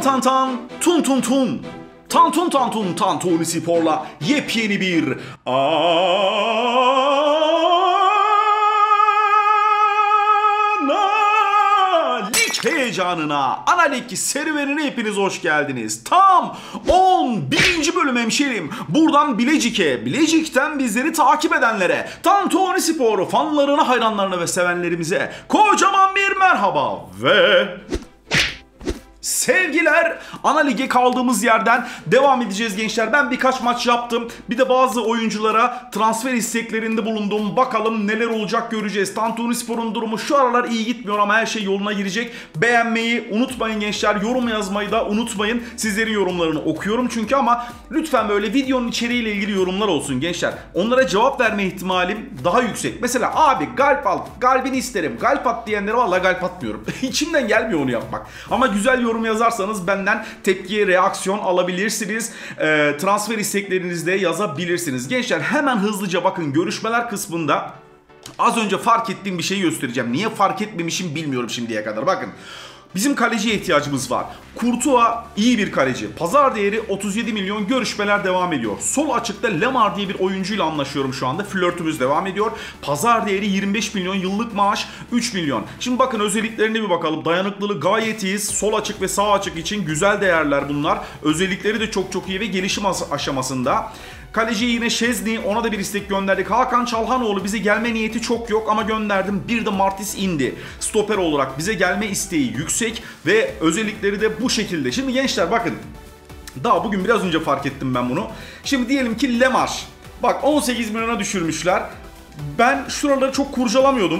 tan tan, tun tun tun. Tantun tantun Tantuni Spor'la yepyeni bir Lig heyecanına, Lig serüvenine hepiniz hoş geldiniz. Tam 11. bölüm hemşerim. Buradan Bilecik'e, Bilecik'ten bizleri takip edenlere, Tantuni Spor fanlarına, hayranlarına ve sevenlerimize kocaman bir merhaba ve sevgiler. Lige kaldığımız yerden devam edeceğiz gençler. Ben birkaç maç yaptım. Bir de bazı oyunculara transfer isteklerinde bulundum. Bakalım neler olacak göreceğiz. Tantuni Spor'un durumu şu aralar iyi gitmiyor ama her şey yoluna girecek. Beğenmeyi unutmayın gençler. Yorum yazmayı da unutmayın. Sizlerin yorumlarını okuyorum çünkü ama lütfen böyle videonun içeriğiyle ilgili yorumlar olsun gençler. Onlara cevap verme ihtimalim daha yüksek. Mesela abi galp al, galbini isterim. Galp at diyenlere vallahi galp atmıyorum. İçimden gelmiyor onu yapmak. Ama güzel yorum yazarsanız benden tepkiye reaksiyon alabilirsiniz. Transfer isteklerinizi de yazabilirsiniz. Gençler hemen hızlıca bakın, görüşmeler kısmında az önce fark ettiğim bir şeyi göstereceğim. Niye fark etmemişim bilmiyorum şimdiye kadar. Bakın. Bizim kaleciye ihtiyacımız var. Courtois iyi bir kaleci. Pazar değeri 37 milyon, görüşmeler devam ediyor. Sol açıkta Lemar diye bir oyuncuyla anlaşıyorum şu anda. Flörtümüz devam ediyor. Pazar değeri 25 milyon, yıllık maaş 3 milyon. Şimdi bakın özelliklerine bir bakalım. Dayanıklılığı gayet iyi. Sol açık ve sağ açık için güzel değerler bunlar. Özellikleri de çok iyi ve gelişim aşamasında. Kaleci yine Szczęsny, ona da bir istek gönderdik. Hakan Çalhanoğlu bize gelme niyeti çok yok ama gönderdim. Bir de Martis indi. Stoper olarak bize gelme isteği yüksek ve özellikleri de bu şekilde. Şimdi gençler bakın. Daha bugün biraz önce fark ettim ben bunu. Şimdi diyelim ki Lemar. Bak 18 milyona düşürmüşler. Ben şuraları çok kurcalamıyordum.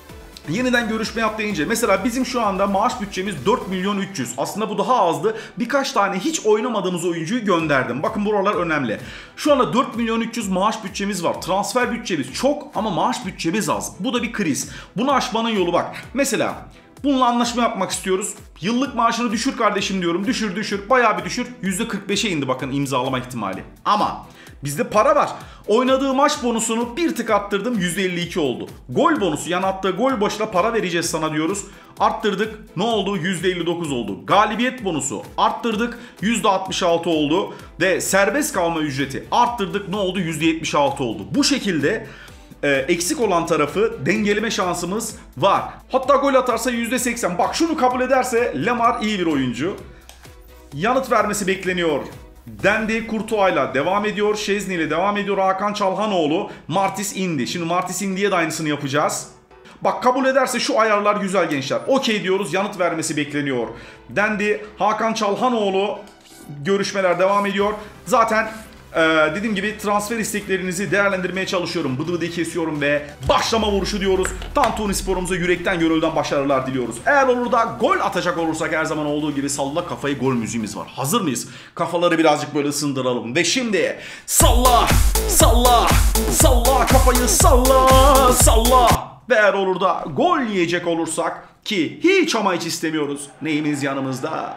Yeniden görüşme yap deyince mesela bizim şu anda maaş bütçemiz 4 milyon 300. Aslında bu daha azdı. Birkaç tane hiç oynamadığımız oyuncuyu gönderdim. Bakın buralar önemli. Şu anda 4 milyon 300 maaş bütçemiz var. Transfer bütçemiz çok ama maaş bütçemiz az. Bu da bir kriz. Bunu aşmanın yolu bak. Mesela bununla anlaşma yapmak istiyoruz. Yıllık maaşını düşür kardeşim diyorum. Düşür. Bayağı bir düşür. %45'e indi bakın imzalama ihtimali. Ama bizde para var. Oynadığı maç bonusunu bir tık arttırdım, %52 oldu. Gol bonusu, yani attığı gol başına para vereceğiz sana diyoruz. Arttırdık, ne oldu? %59 oldu. Galibiyet bonusu arttırdık, %66 oldu. Ve serbest kalma ücreti arttırdık, ne oldu? %76 oldu. Bu şekilde eksik olan tarafı dengeleme şansımız var. Hatta gol atarsa %80. Bak şunu kabul ederse Lemar iyi bir oyuncu. Yanıt vermesi bekleniyor. Dendi Courtois'la devam ediyor. Szczęsny ile devam ediyor. Hakan Çalhanoğlu. Martis indi. Şimdi Martis indiye de aynısını yapacağız. Bak kabul ederse şu ayarlar güzel gençler. Okey diyoruz. Yanıt vermesi bekleniyor. Dendi Hakan Çalhanoğlu. Görüşmeler devam ediyor. Zaten dediğim gibi transfer isteklerinizi değerlendirmeye çalışıyorum. Bıdı bıdı kesiyorum ve başlama vuruşu diyoruz. Tantuni Spor'umuza yürekten gönülden başarılar diliyoruz. Eğer olur da gol atacak olursak her zaman olduğu gibi salla kafayı gol müziğimiz var. Hazır mıyız? Kafaları birazcık böyle ısındıralım. Ve şimdi salla kafayı salla. Ve eğer olur da gol yiyecek olursak ki hiç ama hiç istemiyoruz. Neyimiz yanımızda?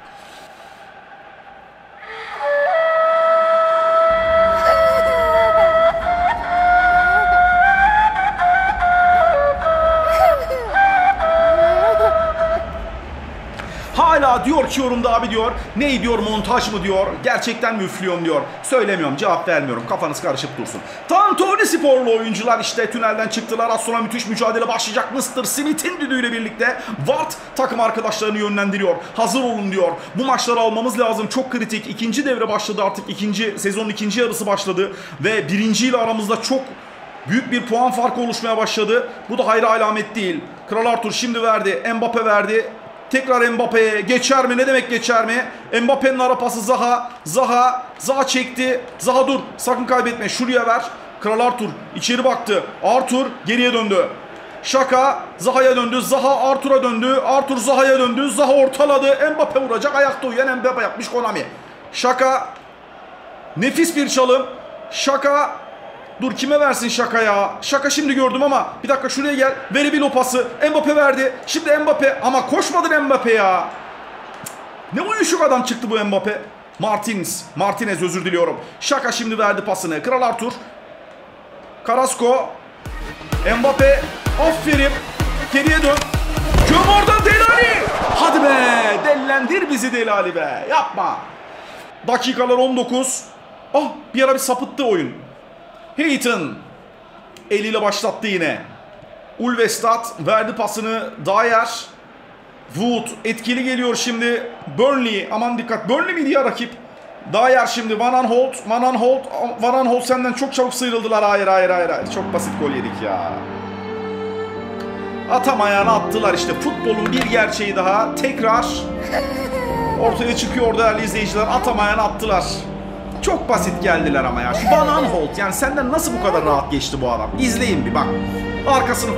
Hala diyor ki yorumda abi diyor. Ne diyor, montaj mı diyor. Gerçekten mi üflüyorum diyor. Söylemiyorum, cevap vermiyorum. Kafanız karışıp dursun. Tantuni Sporlu oyuncular işte tünelden çıktılar. Az sonra müthiş mücadele başlayacak. Mr. Smith'in düdüğüyle birlikte Watt takım arkadaşlarını yönlendiriyor. Hazır olun diyor. Bu maçları almamız lazım. Çok kritik. İkinci devre başladı artık. Sezonun ikinci yarısı başladı. Ve birinciyle aramızda çok büyük bir puan farkı oluşmaya başladı. Bu da hayra alamet değil. Kral Arthur şimdi verdi. Mbappe verdi. Tekrar Mbappe'ye geçer mi? Ne demek geçer mi? Mbappe'nin ara pası Zaha. Zaha çekti. Zaha dur. Sakın kaybetme. Şuraya ver. Kral Arthur içeri baktı. Arthur geriye döndü. Şaka Zaha'ya döndü. Zaha Arthur'a döndü. Arthur Zaha'ya döndü. Zaha ortaladı. Mbappe vuracak. Ayakta uyuyan Mbappe yapmış Konami. Şaka. Nefis bir çalım. Şaka. Dur kime versin Şaka ya? Şaka şimdi gördüm ama bir dakika şuraya gel. Verebil o pası. Mbappe verdi. Şimdi Mbappe ama koşmadın Mbappe ya. Ne uyuşuk adam çıktı bu Mbappe. Martinez özür diliyorum. Şaka şimdi verdi pasını. Kral Arthur. Carrasco. Mbappe. Aferin. Geriye dön. Göm oradan Delali. Hadi be. dellendir bizi Deli Ali be. Yapma. Dakikalar 19. Ah, bir ara bir sapıttı oyun. Hayton eliyle başlattı yine. Ulvestad verdi pasını. Dyer. Wood etkili geliyor şimdi. Burnley, aman dikkat. Burnley miydi ya rakip? Dyer şimdi. Van Aanholt senden çok çabuk sıyrıldılar. Hayır. Çok basit gol yedik ya. Atamayana attılar işte. Futbolun bir gerçeği daha. Tekrar ortaya çıkıyor değerli izleyiciler. Atamayana attılar. Çok basit geldiler ama ya. Şu Van Aanholt, yani senden nasıl bu kadar rahat geçti bu adam? İzleyin bir bak. Arkasını.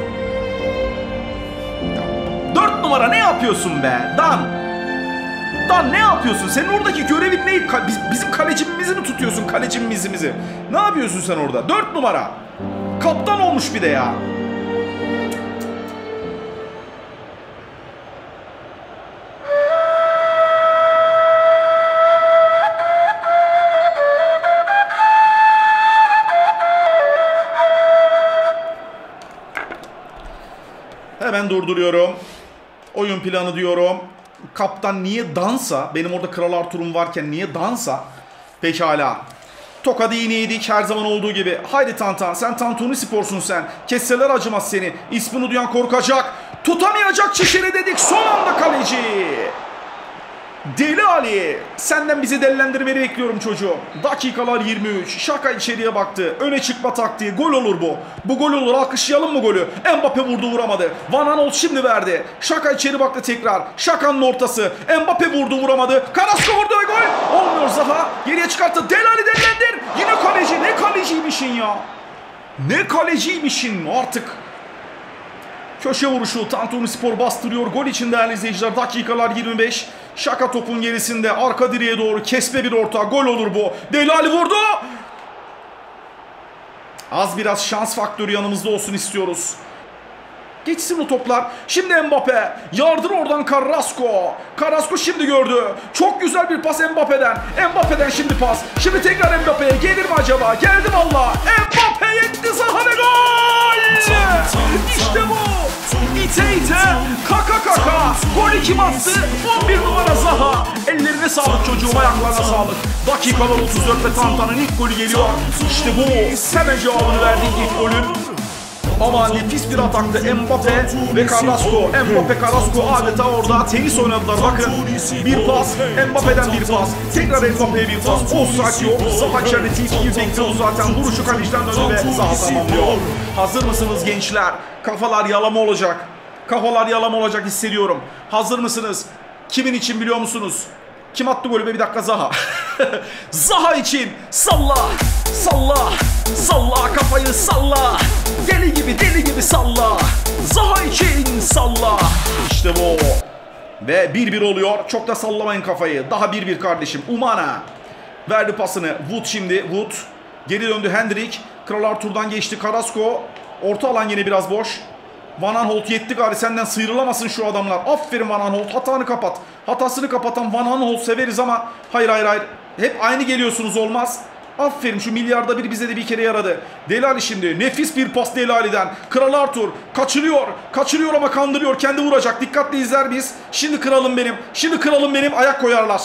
4 numara ne yapıyorsun be? Dan ne yapıyorsun? Senin oradaki görevin ne? Bizim kalecimizi mi tutuyorsun? Kalecimizi. Ne yapıyorsun sen orada? 4 numara. Kaptan olmuş bir de ya. Hemen durduruyorum. Oyun planı diyorum. Kaptan niye dansa? Benim orada Kral Arthur'um varken niye dansa? Pekala. Tokadı yine yedik her zaman olduğu gibi. Haydi Tantan, sen Tantuni Spor'sun sen. Kesseler acımaz seni. İsmini duyan korkacak. Tutamayacak çişini dedik. Son anda kaleci. Deli Ali, senden bizi delilendirmeyi bekliyorum çocuğum. Dakikalar 23. Şaka içeriye baktı. Öne çıkma taktiği. Gol olur bu. Bu gol olur. Alkışlayalım mı golü? Mbappe vurdu, vuramadı. Van Aanholt şimdi verdi. Şaka içeri baktı tekrar. Şaka'nın ortası. Mbappe vurdu, vuramadı. Carrasco vurdu ve gol. Olmuyor Zaha. Geriye çıkarttı. Deli Ali delilendir. Yine kaleci. Ne kaleciymişsin ya. Ne kaleciymişsin artık. Köşe vuruşu. Tantuni Spor bastırıyor. Gol için değerli izleyiciler. Dakikalar 25. Şaka topun gerisinde. Arka direğe doğru kesme bir orta. Gol olur bu. Deli Ali vurdu. Az biraz şans faktörü yanımızda olsun istiyoruz. Geçsin bu toplar. Şimdi Mbappe. Yardır oradan Carrasco. Carrasco şimdi gördü. Çok güzel bir pas Mbappe'den. Mbappe'den şimdi pas. Şimdi tekrar Mbappe'ye. Gelir mi acaba? Geldi valla. Mbappe yetti. Zaha ve gol. İşte bu. İte kaka. Golü kim attı? 11 numara Zaha. Ellerine sağlık çocuğum, ayaklarına sağlık. Dakikalar 34 ve Tantan'ın ilk golü geliyor. İşte bu. Hemen cevabını verdiği ilk golün. Ama nefis bir ataktı Mbappe ve Carrasco. Mbappe Carrasco adeta orada tenis oynadılar. Bakın bir pas, Mbappe'den bir pas. Tekrar Mbappe'ye bir pas. Offside yok. Zaha içeride TP'yi bekliyor zaten. Vuruşu kaleciden döndü ve Zaha tamamlıyor. Hazır mısınız gençler? Kafalar yalama olacak. Kafalar yalama olacak hissediyorum. Hazır mısınız? Kimin için biliyor musunuz? Kim attı golü be? Bir dakika, Zaha. Zaha için salla. Salla kafayı salla. Deli gibi salla. Zaha için salla. İşte bu. Ve 1-1 oluyor. Çok da sallamayın kafayı. Daha 1-1 kardeşim. Umana verdi pasını. Wood şimdi. Wood geri döndü. Hendrik. Kral Arthur'dan geçti. Carrasco. Orta alan yine biraz boş. Van Aanholt yetti gari, senden sıyrılamasın şu adamlar. Aferin Van Aanholt, hatanı kapat. Hatasını kapatan Van Aanholt severiz ama hayır. Hep aynı geliyorsunuz, olmaz. Aferin, şu milyarda bir bize de bir kere yaradı. Deli Ali şimdi. Nefis bir pas Deli Ali'den. Kral Arthur kaçırıyor ama kandırıyor. Kendi vuracak. Dikkatli izler biz. Şimdi kralım benim. Ayak koyarlar.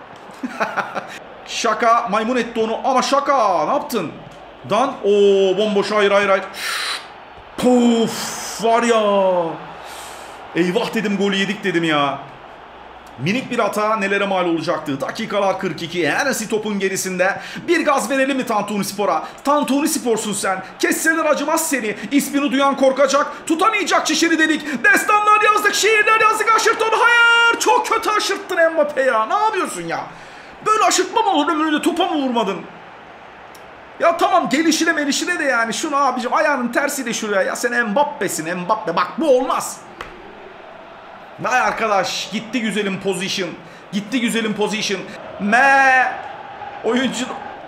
Şaka maymun etti onu ama Şaka ne yaptın? Bomboş, hayır. Puf. Var ya. Eyvah dedim, golü yedik dedim ya. Minik bir hata nelere mal olacaktı. Dakikalar 42. Hennessy topun gerisinde. Bir gaz verelim mi Tantuni Spor'a? Tantuni Spor'sun sen. Kesseler acımaz seni. İsmini duyan korkacak. Tutamayacak çişini dedik. Destanlar yazdık, şiirler yazdık. Aşırt onu. Hayır. Çok kötü aşırttın Mbappe ya. Ne yapıyorsun ya? Böyle aşırtma mı olur? Ömründe topa mı vurmadın? Ya tamam, gelişine de yani. Şunu abicim, ayağının tersiyle şuraya. Ya sen Mbappe'sin Mbappe. Bak bu olmaz. Vay arkadaş, gitti güzelim position. Oyuncu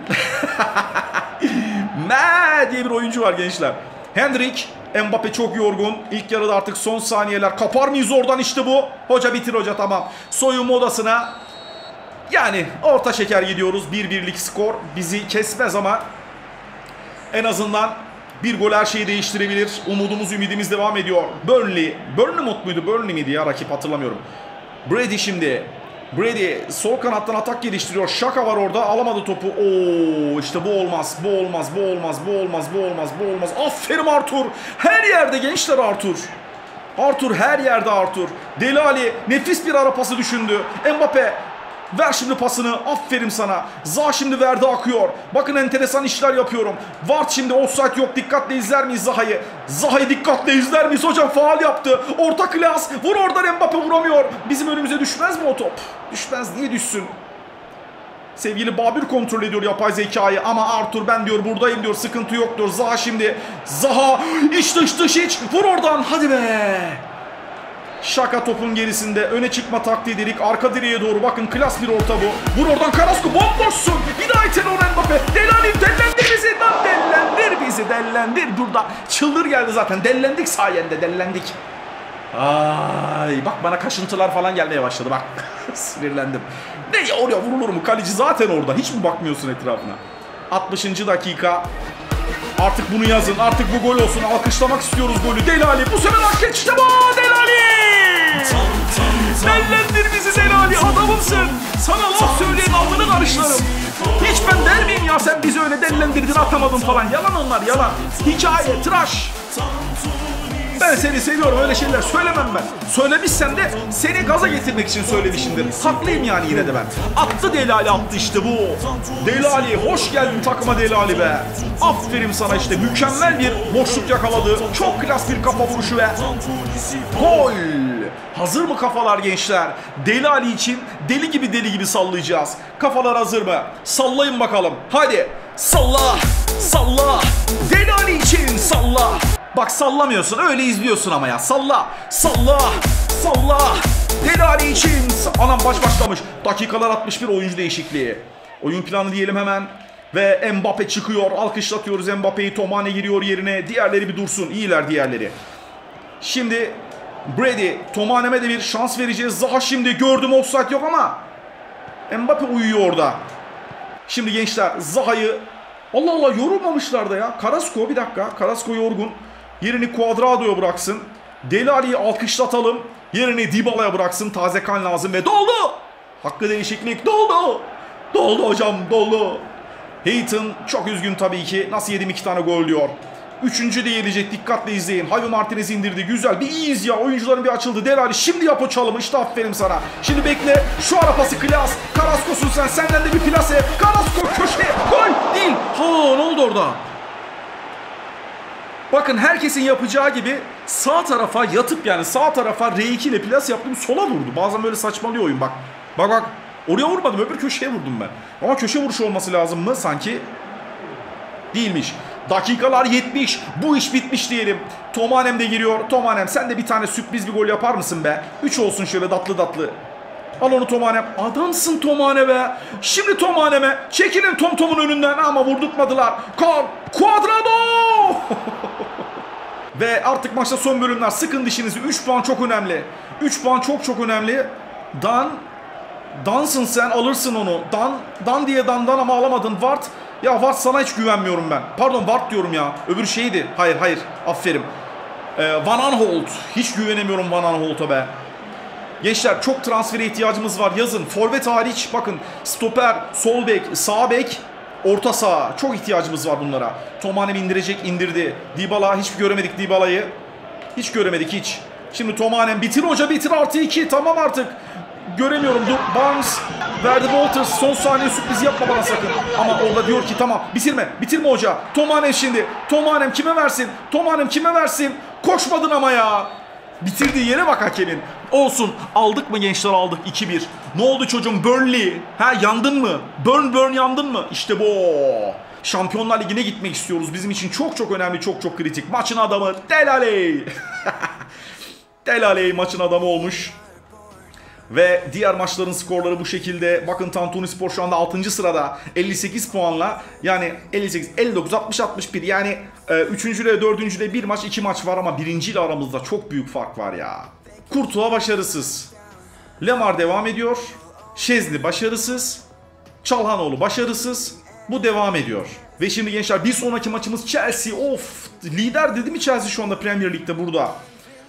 diye bir oyuncu var gençler. Hendrik. Mbappe çok yorgun. İlk yarıda artık son saniyeler. Kapar mıyız oradan? İşte bu. Hoca bitir hoca, tamam. Soyunma odasına. Yani orta şeker gidiyoruz. 1-1'lik skor bizi kesmez ama en azından bir gol her şeyi değiştirebilir. Ümidimiz devam ediyor. Burnley miydi ya rakip, hatırlamıyorum. Brady şimdi. Brady sol kanattan atak geliştiriyor. Şaka var orada. Alamadı topu. Oo, işte bu olmaz. Bu olmaz. Bu olmaz. Bu olmaz. Bu olmaz. Bu olmaz. Aferin Arthur. Her yerde gençler Arthur. Arthur her yerde Arthur. Dele Alli nefis bir ara pası düşündü. Mbappe ver şimdi pasını. Aferin sana. Zaha şimdi verdi akıyor. Bakın enteresan işler yapıyorum. Ward şimdi offside yok. Dikkatle izler miyiz Zaha'yı? Zaha'yı dikkatle izler miyiz? Hocam faul yaptı. Orta klas. Vur oradan, Mbappe vuramıyor. Bizim önümüze düşmez mi o top? Düşmez. Niye düşsün? Sevgili Babür kontrol ediyor yapay zekayı ama Arthur ben diyor buradayım diyor, sıkıntı yok diyor. Zaha şimdi. Zaha iç dış dış iç. Vur oradan, hadi be. Şaka topun gerisinde. Öne çıkma taktiği dedik. Arka direğe doğru bakın, klas bir orta bu. Vur oradan Carrasco, bomboşsun. Bir daha iten ona Mbappe. Dele Alli dellendir bizi. Lan dellendir bizi, dellendir. Burada çıldır geldi zaten. Dellendik sayende, dellendik. Ay bak bana kaşıntılar falan gelmeye başladı bak. Sinirlendim. Ne ya, oraya vurulur mu? Kaleci zaten orada. Hiç mi bakmıyorsun etrafına? 60. dakika. Artık bunu yazın. Artık bu gol olsun. Alkışlamak istiyoruz golü. Dele Alli. Bu sefer hak geçti bu. Dele Alli. Dellendir bizi Dele Alli. Adamımsın. Sana laf söyleyen alnını karışlarım. Hiç ben der miyim ya, sen bizi öyle dellendirdin atamadın falan. Yalan onlar, yalan. Hikaye, tıraş. Ben seni seviyorum, öyle şeyler söylemem ben. Söylemişsem de seni gaza getirmek için söylemişimdir. Haklıyım yani yine de ben. Attı Dele Alli, attı işte bu. Dele Alli, hoş geldin takıma Dele Alli be. Aferin sana işte, mükemmel bir boşluk yakaladı. Çok klas bir kafa vuruşu ve gol. Hazır mı kafalar gençler? Dele Alli için deli gibi sallayacağız. Kafalar hazır mı? Sallayın bakalım. Hadi salla, salla. Dele Alli için salla. Bak sallamıyorsun, öyle izliyorsun ama ya. Salla, salla, salla. Dele Alli için. Anam başlamış. Dakikalar 61, oyuncu değişikliği. Oyun planı diyelim hemen. Ve Mbappe çıkıyor. Alkışlatıyoruz Mbappe'yi. Tomane giriyor yerine. Diğerleri bir dursun. İyiler diğerleri. Şimdi Brady. Tomane'me de bir şans vereceğiz. Zaha şimdi, gördüm offside yok ama Mbappe uyuyor orada. Şimdi gençler Zaha'yı, Allah Allah, yorulmamışlar da ya. Carrasco, bir dakika. Carrasco yorgun. Yerini Cuadrado'ya bıraksın. Dele Alli'yi alkışlatalım. Yerini Dybala'ya bıraksın. Taze kan lazım ve doldu. Hakkı değişiklik doldu. Doldu hocam, doldu. Hayton çok üzgün tabii ki. Nasıl yedim 2 tane gol diyor. Üçüncü de gelecek, dikkatle izleyin. Javi Martinez indirdi, güzel. Bir iyiyiz ya, oyuncuların bir açıldı. Dele Alli şimdi yap o çalımı, işte aferin sana. Şimdi bekle, şu ara pası klas. Carrasco'sun sen, senden de bir plase. Carrasco köşe, gol değil. Ha, ne oldu orada? Bakın herkesin yapacağı gibi sağ tarafa yatıp, yani sağ tarafa R2 ile plas yaptım, sola vurdu. Bazen böyle saçmalıyor oyun bak. Bak oraya vurmadım, öbür köşeye vurdum ben. Ama köşe vuruşu olması lazım mı? Sanki değilmiş. Dakikalar 70. Bu iş bitmiş diyelim. Tomanem de giriyor. Tomanem sen de bir tane sürpriz bir gol yapar mısın be? 3 olsun şöyle tatlı tatlı. Al onu Tomanem. Adamsın Tomane be. Şimdi Tomanem'e. Çekilin Tom'un önünden ama vurdurtmadılar. Cuadrado! Ve artık maçta son bölümler. Sıkın dişinizi. 3 puan çok önemli. 3 puan çok önemli. Dansın sen, alırsın onu. Dan diye dandan ama alamadın. Ward. Ya Ward, sana hiç güvenmiyorum ben. Pardon, Ward diyorum ya. Öbür şeydi. Hayır. Aferin. Van Aanholt. Hiç güvenemiyorum Van Aanholt'a be. Gençler çok transfere ihtiyacımız var. Yazın. Forvet hariç bakın. Stoper, sol bek, sağ bek, orta saha. Çok ihtiyacımız var bunlara. Tomanem indirdi. Dybala, hiç göremedik Dybala'yı. Hiç göremedik hiç. Şimdi Tomanem bitir hoca, bitir, +2. Tamam artık. Göremiyorum. Barnes verdi, Walters. Son saniye sürpriz yapma bana sakın. Ama orada diyor ki tamam, bitirme hoca. Tomanem şimdi. Tomanem kime versin? Koşmadın ama ya. Bitirdiği yere bak hakemin. Olsun. Aldık mı gençler, aldık 2-1. Ne oldu çocuğum, Burnley? Ha, yandın mı? Burn yandın mı? İşte bu. Şampiyonlar Ligi'ne gitmek istiyoruz. Bizim için çok önemli, çok kritik. Maçın adamı Dele Alli. Dele Alli maçın adamı olmuş. Ve diğer maçların skorları bu şekilde. Bakın Tantunispor şu anda 6. sırada 58 puanla. Yani 58, 59, 60, 61. Yani 3. ile 4. ile 1 maç 2 maç var ama 1. ile aramızda çok büyük fark var ya. Courtois başarısız. Lemar devam ediyor. Szczęsny başarısız. Çalhanoğlu başarısız. Bu devam ediyor. Ve şimdi gençler bir sonraki maçımız Chelsea. Of, lider dedi mi Chelsea şu anda Premier Lig'de burada.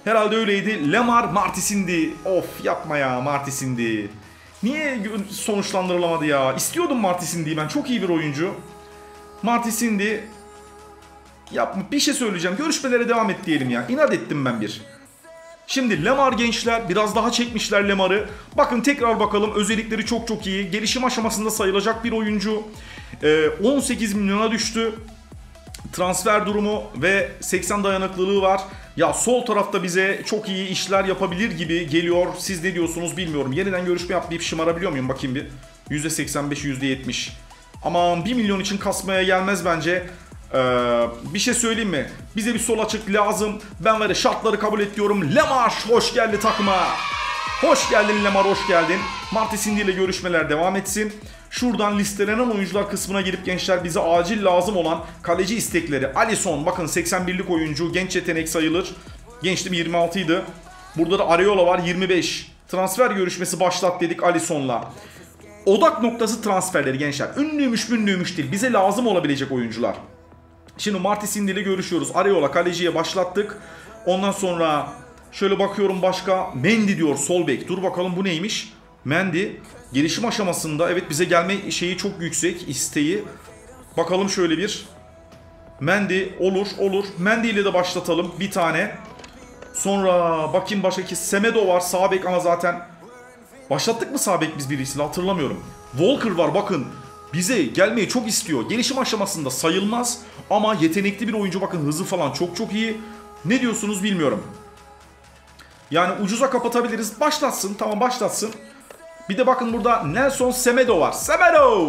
Herhalde öyleydi. Lemar, Martis indi. Of yapma ya, Martis indi. Niye sonuçlandırılamadı ya? İstiyordum Martis indiyi ben. Çok iyi bir oyuncu. Martis indi. Yapma. Bir şey söyleyeceğim. Görüşmelere devam et diyelim ya. İnat ettim ben bir. Şimdi Lemar gençler. Biraz daha çekmişler Lemar'ı. Bakın tekrar bakalım. Özellikleri çok çok iyi. Gelişim aşamasında sayılacak bir oyuncu. 18 milyona düştü. Transfer durumu ve 80 dayanıklılığı var. Ya sol tarafta bize çok iyi işler yapabilir gibi geliyor. Siz ne diyorsunuz bilmiyorum. Yeniden görüşme yapmayıp şımarabiliyor muyum? Bakayım bir. %85, %70. Aman 1 milyon için kasmaya gelmez bence. Bir şey söyleyeyim mi? Bize bir sol açık lazım. Ben var ya, şartları kabul ediyorum. Lemar hoş geldi takıma. Hoş geldin Lemar, hoş geldin. Martis Indi ile görüşmeler devam etsin. Şuradan listelenen oyuncular kısmına girip gençler, bize acil lazım olan kaleci istekleri. Alisson bakın 81'lik oyuncu, genç yetenek sayılır. Gençliğim 26 idi. Burada da Areola var 25. Transfer görüşmesi başlat dedik Alisson'la. Odak noktası transferleri gençler. Ünlüymüş münlüymüş değil. Bize lazım olabilecek oyuncular. Şimdi Martis Indi ile görüşüyoruz. Areola kaleciye başlattık. Ondan sonra şöyle bakıyorum başka. Mendy diyor sol bek. Dur bakalım bu neymiş? Mendy gelişim aşamasında. Evet, bize gelme şeyi çok yüksek, isteği. Bakalım şöyle bir. Mendy olur. Mendy ile de başlatalım bir tane. Sonra bakayım başka ki. Semedo var sağ bek ama zaten başlattık mı sağ bek biz birisiyle, hatırlamıyorum. Walker var bakın. Bize gelmeyi çok istiyor. Gelişim aşamasında sayılmaz ama yetenekli bir oyuncu, bakın hızı falan çok çok iyi. Ne diyorsunuz bilmiyorum. Yani ucuza kapatabiliriz. Başlatsın, tamam başlatsın. Bir de bakın burada Nelson Semedo var. Semedo!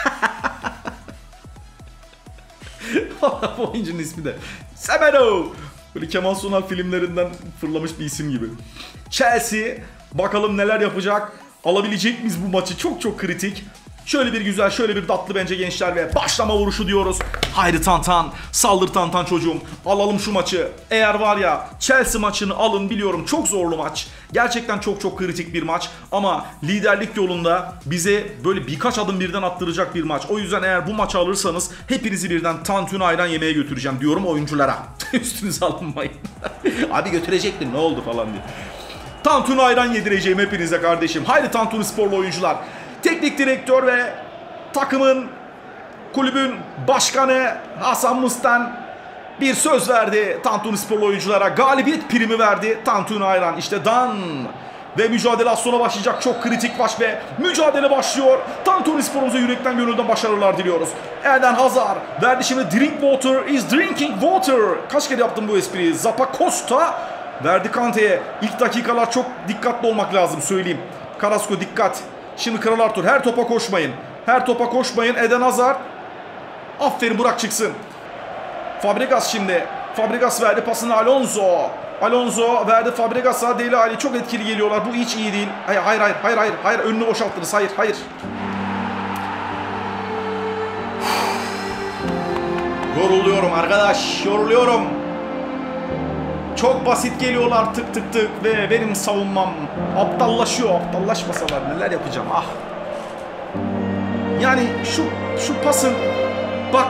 Bu oyuncunun ismi de Semedo! Böyle Kemal Sunal filmlerinden fırlamış bir isim gibi. Chelsea bakalım neler yapacak. Alabilecek miyiz bu maçı? Çok çok kritik. Şöyle bir güzel, şöyle bir tatlı bence gençler ve başlama vuruşu diyoruz. Haydi Tantan, saldır Tantan çocuğum. Alalım şu maçı. Eğer var ya, Chelsea maçını alın, biliyorum çok zorlu maç. Gerçekten çok çok kritik bir maç. Ama liderlik yolunda bize böyle birkaç adım birden attıracak bir maç. O yüzden eğer bu maçı alırsanız hepinizi birden tantuni ayran yemeye götüreceğim diyorum oyunculara. Üstünüze alınmayın. Abi götürecektin ne oldu falan diye. Tantuni ayran yedireceğim hepinize kardeşim. Haydi Tantuni sporlu oyuncular. Teknik direktör ve takımın, kulübün başkanı Hasan Mustan bir söz verdi Tantuni sporlu oyunculara. Galibiyet primi verdi. Tantuni ayran işte dan. Ve mücadele az sonra başlayacak. Çok kritik maç ve mücadele başlıyor. Tantuni sporumuza yürekten gönülden başarılar diliyoruz. Eden Hazard verdi şimdi. Drink water is drinking water. Kaç kere yaptım bu espriyi. Zappa Costa verdi Kante'ye. İlk dakikalar çok dikkatli olmak lazım söyleyeyim. Carrasco dikkat. Şimdi Kral Arthur, her topa koşmayın. Her topa koşmayın. Eden Hazard. Aferin, bırak çıksın. Fabregas şimdi. Fabregas verdi pasını Alonso. Alonso verdi Fabregas'a. Dele Alli çok etkili geliyorlar. Bu hiç iyi değil. Hayır. Önünü boşalttınız. Hayır. Yoruluyorum arkadaş. Yoruluyorum. Çok basit geliyorlar tık ve benim savunmam aptallaşıyor. Aptallaşmasalar neler yapacağım ah. Yani şu pasın bak.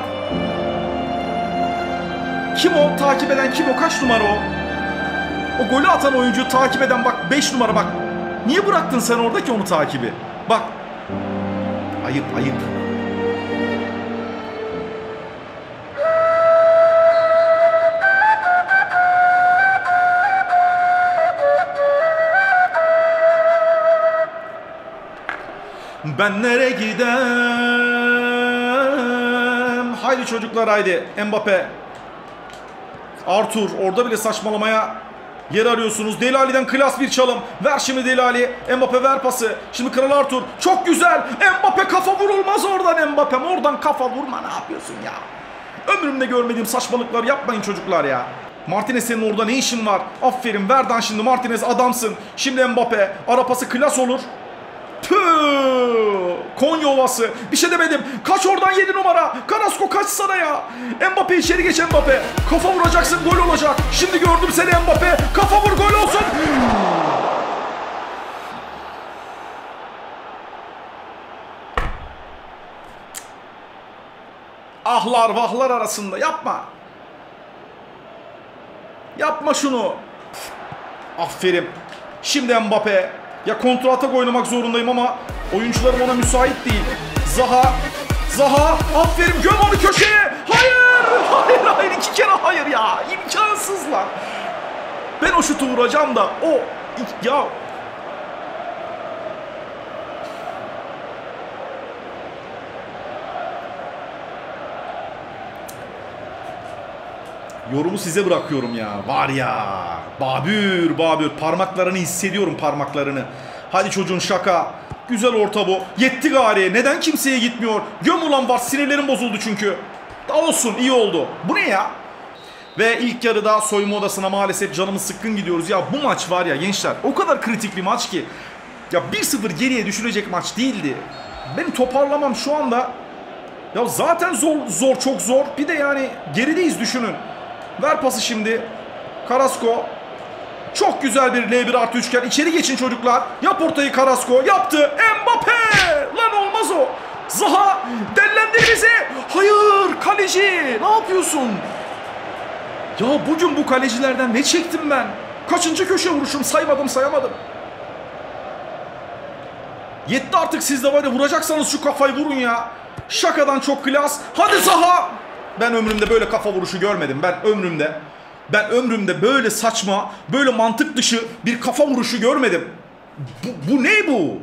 Kim o? Takip eden kim o? Kaç numara o? O golü atan oyuncu takip eden bak 5 numara bak. Niye bıraktın sen oradaki onu takibi? Bak. Ayıp. Ben nereye gidem? Haydi çocuklar haydi. Mbappe. Arthur orada bile saçmalamaya yer arıyorsunuz. Dele Alli'den klas bir çalım. Ver şimdi Dele Alli. Mbappe ver pası. Şimdi Kral Arthur. Çok güzel. Mbappe kafa vurulmaz oradan Mbappe. Oradan kafa vurma, ne yapıyorsun ya? Ömrümde görmediğim saçmalıklar yapmayın çocuklar ya. Martinez senin orada ne işin var? Aferin Verdan şimdi Martinez adamsın. Şimdi Mbappe. Ara pası klas olur. Konya Ovası. Bir şey demedim. Kaç oradan 7 numara. Carrasco kaçsana ya. Mbappe içeri geç Mbappe. Kafa vuracaksın, gol olacak. Şimdi gördüm seni Mbappe. Kafa vur, gol olsun. Ahlar vahlar arasında yapma. Yapma şunu. Aferin. Şimdi Mbappe. Ya kontratak oynamak zorundayım ama oyuncularım ona müsait değil. Zaha. Zaha. Aferin. Göm onu köşeye. Hayır. Hayır hayır. 2 kere hayır ya. İmkansızlar. Ben o şutu vuracağım da o ya. Yorumu size bırakıyorum ya. Var ya. Babür, Babür. Parmaklarını hissediyorum, parmaklarını. Hadi çocuğun şaka. Güzel orta bu. Yetti gari. Neden kimseye gitmiyor? Göm ulan var. Sinirlerim bozuldu çünkü. Da olsun, iyi oldu. Bu ne ya? Ve ilk yarıda soyunma odasına maalesef canımız sıkkın gidiyoruz. Ya bu maç var ya gençler. O kadar kritik bir maç ki. Ya 1-0 geriye düşürecek maç değildi. Benim toparlamam şu anda. Ya zaten zor, çok zor. Bir de yani gerideyiz düşünün. Ver pası şimdi. Carrasco. Çok güzel bir L1+3 üçgen. İçeri geçin çocuklar. Yap ortayı Carrasco. Yaptı. Mbappe. Lan olmaz o. Zaha. Dellendir bizi. Hayır. Kaleci. Ne yapıyorsun? Ya bugün bu kalecilerden ne çektim ben? Kaçıncı köşe vuruşum? Sayamadım. Yetti artık, siz de var ya, vuracaksanız şu kafayı vurun ya. Şakadan çok klas. Hadi Zaha. Ben ömrümde böyle kafa vuruşu görmedim. Ben ömrümde böyle saçma, böyle mantık dışı bir kafa vuruşu görmedim. Bu ne bu?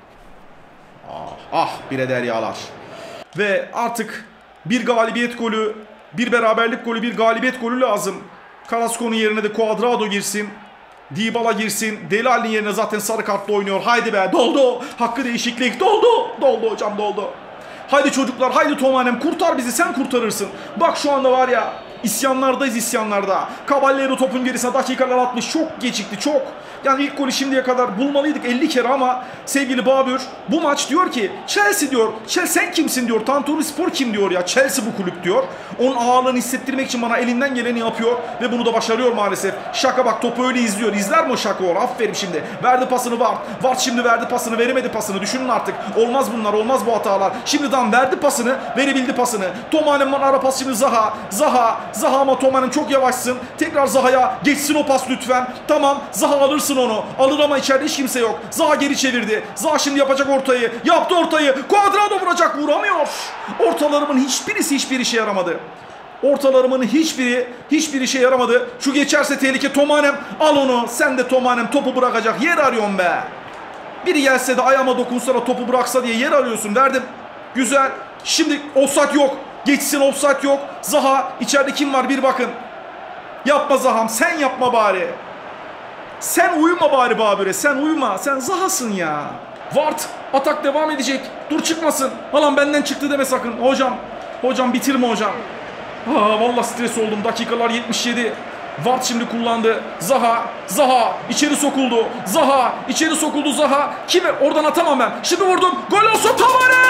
Ah bire deryalar. Ve artık bir galibiyet golü, bir beraberlik golü, bir galibiyet golü lazım. Carrasco'nun yerine de Cuadrado girsin. Dybala girsin. Deli Ali'nin yerine zaten sarı kartla oynuyor. Haydi be, doldu. Hakkı değişiklik doldu hocam, doldu. Haydi çocuklar, haydi Tomanem, kurtar bizi, sen kurtarırsın. Bak şu anda var ya, isyanlardayız, isyanlarda. Caballero topun gerisine, dakikalar 60, çok gecikti, çok. Yani ilk golü şimdiye kadar bulmalıydık 50 kere ama sevgili Babür bu maç diyor ki Chelsea diyor. Sen kimsin diyor. Tantunispor kim diyor ya. Chelsea bu kulüp diyor. Onun ağırlığını hissettirmek için bana elinden geleni yapıyor ve bunu da başarıyor maalesef. Şaka bak, topu öyle izliyor. İzler mi o Şaka or? Aferin şimdi. Verdi pasını var. Var şimdi verdi pasını, veremedi pasını. Düşünün artık. Olmaz bunlar, olmaz bu hatalar. Şimdi Dan verdi pasını, verebildi pasını. Tomanem ara pas şimdi Zaha ama Tomanem çok yavaşsın. Tekrar Zaha'ya geçsin o pas lütfen. Tamam, Zaha alırsın onu. Alır ama içeride hiç kimse yok. Zaha geri çevirdi. Zaha şimdi yapacak ortayı. Yaptı ortayı. Cuadrado vuracak. Vuramıyor. Ortalarımın hiçbir işe yaramadı. Ortalarımın hiçbir işe yaramadı. Şu geçerse tehlike. Tomanem al onu. Sen de Tomanem topu bırakacak yer arıyorsun be. Biri gelse de ayağıma dokunsa da topu bıraksa diye yer arıyorsun. Verdim. Güzel. Şimdi offside yok. Geçsin, offside yok. Zaha içeride kim var bir bakın. Yapma Zaha'm. Sen yapma bari. Sen uyuma bari Babür'e. Sen uyuma. Sen Zaha'sın ya. Vart. Atak devam edecek. Dur çıkmasın. Alan benden çıktı deme sakın. Hocam bitirme hocam. Vallahi stres oldum. Dakikalar 77. Vart şimdi kullandı. Zaha içeri sokuldu. Zaha. Kimi? Oradan atamam ben. Şimdi vurdum. Gol olsun Tavares!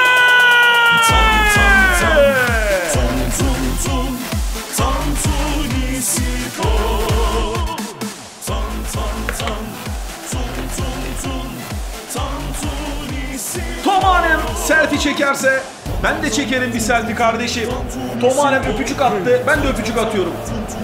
Tomanem selfie çekerse ben de çekerim bir selfie kardeşim. Tomanem öpücük attı. Ben de öpücük atıyorum.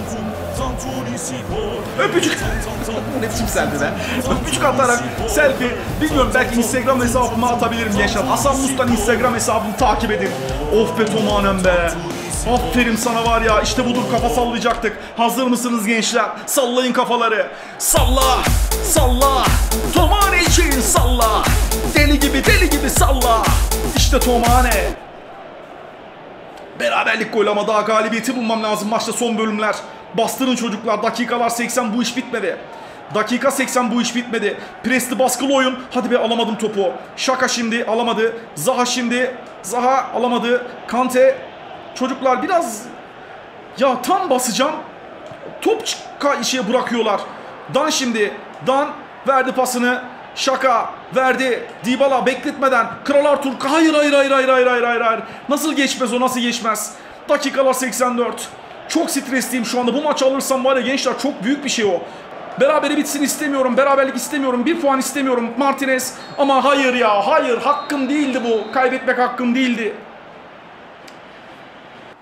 Öpücük. Ne biçim selfie be? Öpücük atarak selfie. Bilmiyorum, belki Instagram hesabıma atabilirim gençler. Hasan Mustan Instagram hesabımı takip edin. Of be Tomanem be. Aferin sana var ya, işte budur, kafa sallayacaktık. Hazır mısınız gençler? Sallayın kafaları. Salla. Tomane için salla. Deli gibi salla. İşte Tomane. Beraberlik gol ama daha galibiyeti bulmam lazım maçta, son bölümler. Bastırın çocuklar, dakikalar 80, bu iş bitmedi. Dakika 80, bu iş bitmedi. Presli baskılı oyun. Hadi be, alamadım topu. Şaka şimdi alamadı. Zaha alamadı. Kante. Çocuklar biraz ya, tam basacağım. Top işe bırakıyorlar. Dan verdi pasını. Şaka verdi. Dybala bekletmeden. Kral Artur. Hayır. Nasıl geçmez o, nasıl geçmez? Dakikalar 84. Çok stresliyim şu anda. Bu maçı alırsam var ya gençler, çok büyük bir şey o. Berabere bitsin istemiyorum. Beraberlik istemiyorum. 1 puan istemiyorum. Martinez. Ama hayır ya. Hayır. Hakkım değildi bu. Kaybetmek hakkım değildi.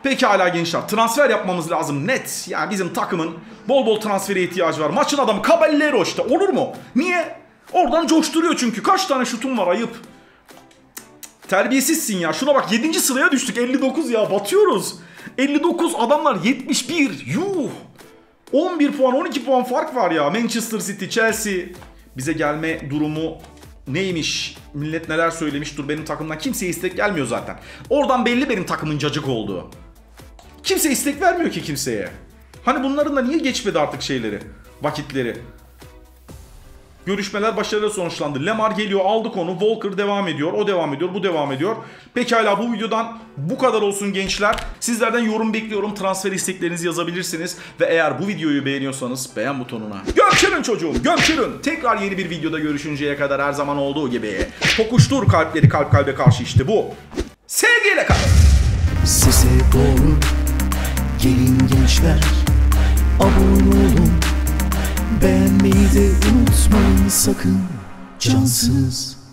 Pekala gençler, transfer yapmamız lazım net. Yani bizim takımın bol bol transfere ihtiyacı var. Maçın adamı Caballero işte, olur mu? Niye? Oradan coşturuyor çünkü. Kaç tane şutun var, ayıp. Terbiyesizsin ya. Şuna bak, 7. sıraya düştük. 59 ya, batıyoruz. 59, adamlar 71. Yuh. 11 puan 12 puan fark var ya. Manchester City, Chelsea. Bize gelme durumu neymiş? Millet neler söylemiş? Dur, benim takımdan kimseye istek gelmiyor zaten. Oradan belli benim takımın cacık olduğu. Kimse istek vermiyor ki kimseye. Hani bunların da niye geçmedi artık şeyleri, vakitleri? Görüşmeler başarıyla sonuçlandı. Lemar geliyor, aldık onu. Walker devam ediyor. O devam ediyor. Bu devam ediyor. Pekala, bu videodan bu kadar olsun gençler. Sizlerden yorum bekliyorum. Transfer isteklerinizi yazabilirsiniz. Ve eğer bu videoyu beğeniyorsanız beğen butonuna gömçürün çocuğum, gömçürün. Tekrar yeni bir videoda görüşünceye kadar her zaman olduğu gibi tokuştur kalpleri kalp kalbe karşı, işte bu. Sevgiyle kalın. Sese doğru gelin gençler, abone olun, beğenmeyi de unutmayın sakın, cansız.